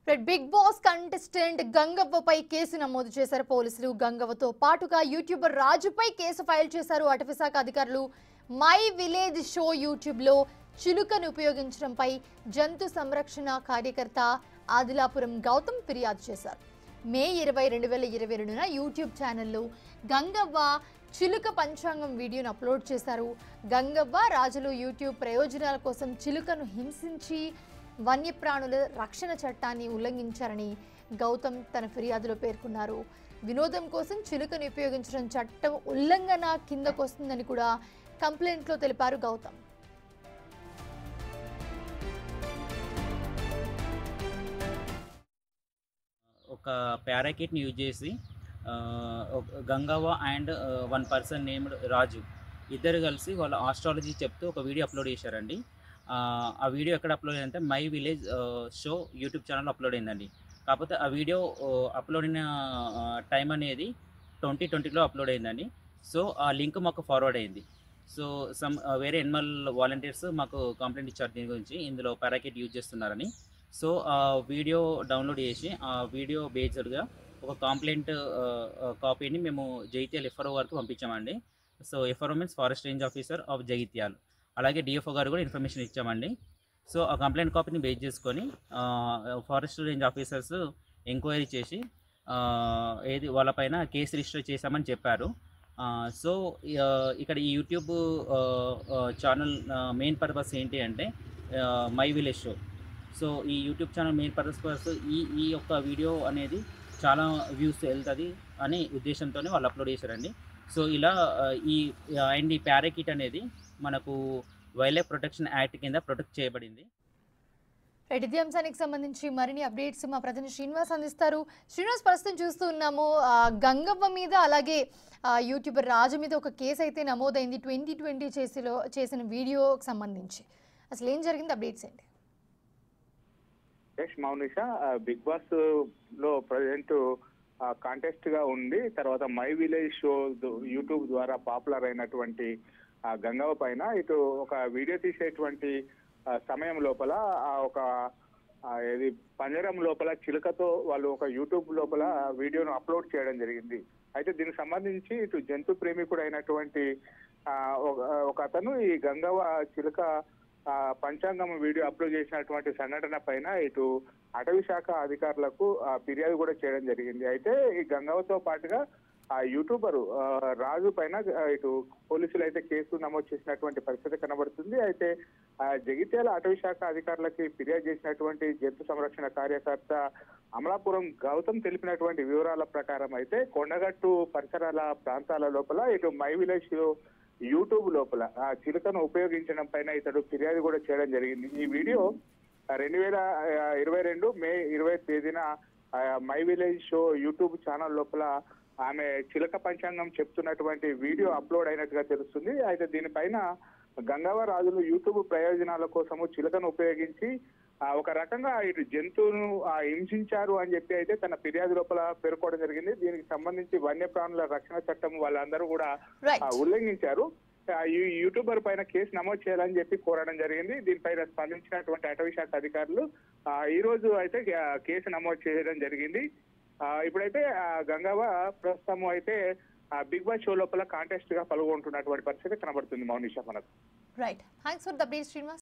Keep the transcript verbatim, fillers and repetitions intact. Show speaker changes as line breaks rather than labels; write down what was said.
Big Boss contestant గంగవ్వపై కేసు నమోదు చేశారు పోలీసులు. గంగవ్వతో పాటుగా యూట్యూబర్ రాజుపై కేసు ఫైల్ చేశారు అటవీశాఖ అధికారులు. మై విలేజ్ షో యూట్యూబ్ లో చిలుకను ఉపయోగించడంపై జంతు సంరక్షణ కార్యకర్త ఆదిలాపురం గౌతమ్ ఫిర్యాదు చేశారు. మే ఇరవై రెండు వేల ఇరవై రెండున యూట్యూబ్ ఛానల్లో గంగవ్వ చిలుక పంచాంగం వీడియోను అప్లోడ్ చేశారు. గంగవ్వ రాజులు యూట్యూబ్ ప్రయోజనాల కోసం చిలుకను హింసించి వన్యప్రాణుల రక్షణ చట్టాన్ని ఉల్లంఘించారని గౌతమ్ తన ఫిర్యాదులో పేర్కొన్నారు. వినోదం కోసం చిలుకను ఉపయోగించడం చట్టం ఉల్లంఘన కిందకు వస్తుందని కూడా కంప్లైంట్లో తెలిపారు గౌతమ్.
ఒక పారాకిట్ని యూజ్ చేసి Gangavva and one person named Raju ఇద్దరు కలిసి వాళ్ళ ఆస్ట్రాలజీ చెప్తూ ఒక వీడియో అప్లోడ్ చేశారండి. ఆ వీడియో ఎక్కడ అప్లోడ్ అయిందంటే my village show YouTube channel upload అయిందండి. కాకపోతే ఆ వీడియో అప్లోడ్ అయిన టైం అనేది ట్వంటీ ట్వంటీలో అప్లోడ్ అయిందండి. సో ఆ లింక్ మాకు ఫార్వర్డ్ అయింది. సో సమ్ వేరే ఎనిమల్ వాలంటీర్స్ మాకు కంప్లైంట్ ఇచ్చారు దీని గురించి, ఇందులో పారాకిట్ యూజ్ చేస్తున్నారని. సో ఆ వీడియో డౌన్లోడ్ చేసి ఆ వీడియో బేస్డ్గా ఒక కంప్లైంట్ కాపీని మేము జగిత్యాల ఎఫ్ఆర్ఓ గారికి పంపించామండి. So FRO means forest range officer of Jagtial, అలాగే డిఎఫ్ఓ గారు కూడా ఇన్ఫర్మేషన్ ఇచ్చామండి. సో ఆ కంప్లైంట్ కాపీని బేస్ చేసుకొని ఫారెస్ట్ రేంజ్ ఆఫీసర్స్ ఎంక్వైరీ చేసి ఏది వాళ్ళపైన కేసు రిజిస్టర్ చేశామని చెప్పారు. సో ఇక్కడ ఈ యూట్యూబ్ ఛానల్ మెయిన్ పర్పస్ ఏంటి అంటే మై విలేజ్ షో. సో ఈ యూట్యూబ్ ఛానల్ మెయిన్ పర్పస్ ఈ ఈ యొక్క వీడియో అనేది చాలా వ్యూస్ వెళ్తుంది అనే ఉద్దేశంతోనే వాళ్ళు అప్లోడ్ చేశారండి. సో ఇలా ఈ అండ్ ఈ పారాకిట్ అనేది మనకు వైల్డ్ లైఫ్ ప్రొటెక్షన్ యాక్ట్ కింద ప్రొటెక్ట్ చేయబడింది.
రైట్, ఇదే అంశానికి సంబంధించి మరిన్ని అప్డేట్స్ మా ప్రతినిధి శ్రీనివాస్ అందిస్తారు. శ్రీనివాస్, ప్రస్తుతం చూస్తూ ఉన్నాము గంగవ్వ మీద అలాగే యూట్యూబర్ రాజు మీద ఒక కేసు అయితే నమోదైంది ట్వంటీ ట్వంటీ చేసిలో చేసిన వీడియోకి సంబంధించి. అసలు ఏం జరిగింది, అప్డేట్స్ ఏంటి?
మౌనిషా, బిగ్ బాస్ లో ప్రజెంట్ కాంటెస్ట్ గా ఉంది. తర్వాత మై విలేజ్ షో యూట్యూబ్ ద్వారా పాపులర్ అయినటువంటి గంగవ్వ పైన ఇటు ఒక వీడియో తీసేటువంటి సమయం లోపల ఒక ఇది పంజరం లోపల చిలుకతో వాళ్ళు ఒక యూట్యూబ్ లోపల వీడియోను అప్లోడ్ చేయడం జరిగింది. అయితే దీనికి సంబంధించి ఇటు జంతు ప్రేమికుడు అయినటువంటి ఒక అతను ఈ గంగవ్వ చిలుక పంచాంగం వీడియో అప్లోడ్ చేసినటువంటి సంఘటన పైన ఇటు అటవీ శాఖ అధికారులకు ఫిర్యాదు కూడా చేయడం జరిగింది. అయితే ఈ గంగవ్వతో పాటుగా ఆ యూట్యూబర్ రాజు పైన ఇటు పోలీసులు అయితే కేసు నమోదు చేసినటువంటి పరిస్థితి కనబడుతుంది. అయితే జగిత్యాల అటవీ శాఖ అధికారులకి ఫిర్యాదు చేసినటువంటి జంతు సంరక్షణ కార్యకర్త అమలాపురం గౌతమ్ తెలిపినటువంటి వివరాల ప్రకారం అయితే కొండగట్టు పరిసరాల ప్రాంతాల లోపల ఇటు మై విలేజ్ యూట్యూబ్ లోపల ఆ చిలుకను ఉపయోగించడం పైన ఇతడు ఫిర్యాదు కూడా చేయడం జరిగింది. ఈ వీడియో రెండు వేల ఇరవై రెండు మే ఇరవై తేదీన my village show YouTube channel లోపల ఆమె చిలక పంచాంగం చెప్తున్నటువంటి వీడియో అప్లోడ్ అయినట్టుగా తెలుస్తుంది. అయితే దీనిపైన గంగవ్వ రాజులు యూట్యూబ్ ప్రయోజనాల కోసము చిలకను ఉపయోగించి ఒక రకంగా ఇటు జంతువును హింసించారు అని చెప్పి అయితే తన ఫిర్యాదు లోపల పేర్కోవడం జరిగింది. దీనికి సంబంధించి వన్యప్రాణుల రక్షణ చట్టం వాళ్ళందరూ కూడా ఉల్లంఘించారు. ఈ యూట్యూబర్ పైన కేసు నమోదు చేయాలని చెప్పి కోరడం జరిగింది. దీనిపైన స్పందించినటువంటి అటవీ శాఖ అధికారులు ఈ రోజు అయితే కేసు నమోదు చేయడం జరిగింది. ఇప్పుడైతే గంగవ్వ ప్రస్తుతం అయితే బిగ్ బాస్ షో లోపల కాంటెస్ట్ గా పాల్గొంటున్నటువంటి పరిస్థితి కనబడుతుంది. మౌనిషా మనకు.
Right, thanks for the update Srinivas.